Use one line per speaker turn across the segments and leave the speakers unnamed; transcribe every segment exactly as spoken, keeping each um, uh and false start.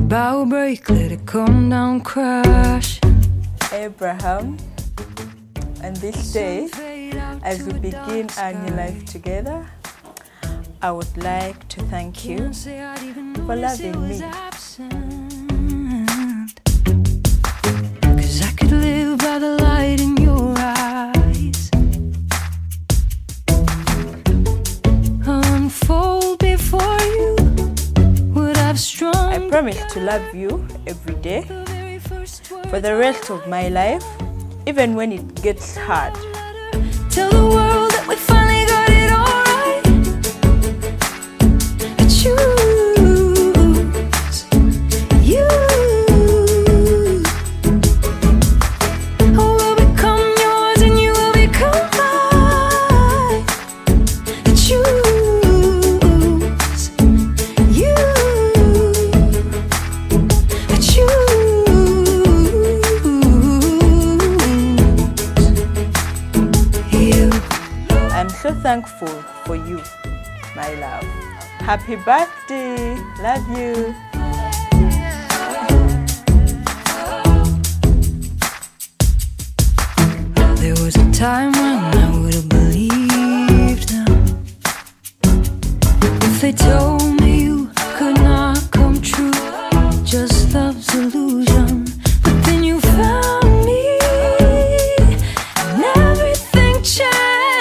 bow break, let it come down, crash.
Abraham, and this day, as we begin our new life together, I would like to thank you for loving me.
Cause I could live by the light in your eyes, unfold before you what I've strung.
I promise to love you every day for the rest of my life, even when it gets hard.
Tell the world that we finally got it all right. I choose you. I will become yours and you will become mine. I choose you. I choose.
I'm so thankful for you, my love. Happy birthday. Love you.
There was a time when I would have believed them if they told me you could not come true. Just love's illusion. But then you found me and everything changed.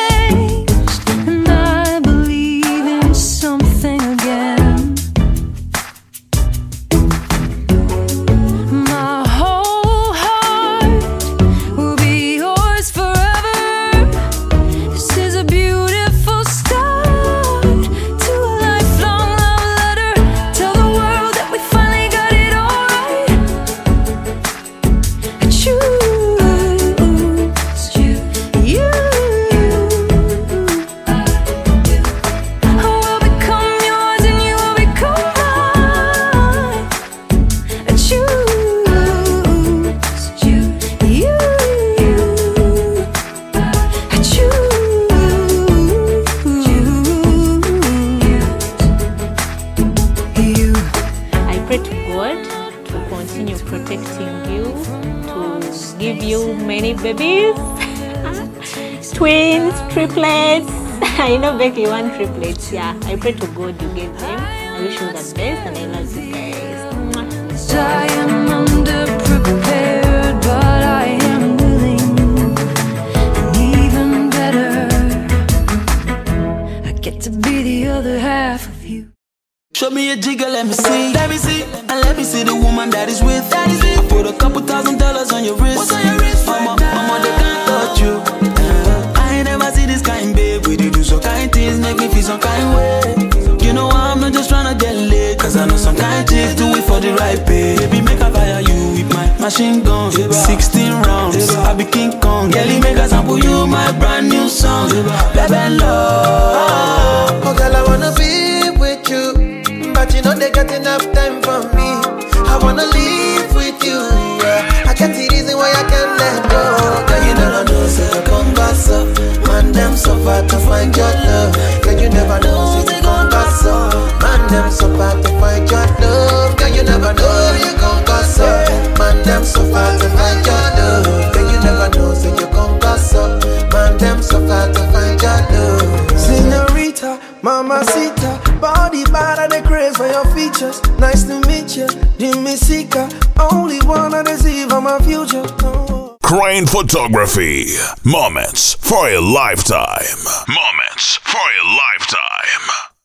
Give you many babies, twins, triplets. I know Becky, you want triplets. Yeah, I pray to God you get them. I wish you the best and I love you guys.
I am underprepared, but I am willing, and even better, I get to be the other half of you.
Show me a jigger, let me see, let me see, and let me see the woman that is with. That is it. I put a couple thousand dollars on your wrist. What's on your wrist? Mama, mama, they can't touch you. Uh, I ain't never see this kind, babe. We do so kind things, make me feel some kind way. You know I'm not just tryna get laid, cause I know some kind chicks do it for the right pay. Baby, make I fire you with my machine gun. sixteen rounds, I be King Kong. Girlie, make I sample you my brand new song. Baby, love.
Oh, girl, I wanna be with you, but you know they got enough time for me. I wanna live with you, yeah. I got the reason why I can't let go. Girl, you never know, say you come back so. Man, them so far to find your love. Girl, you never know, say you come back so. Man, them so far to find your love. Girl, you never know, you come back so. Man, them so far to find your love. Girl, you never know, say you come back so. Man, them so far to find your love. Señorita, mamacita, body bad and the craze for your features. Nice to meet you, Jimmy Sika. Only one I deceive on my future. Oh.
Crane Photography. Moments for a lifetime. Moments for a lifetime.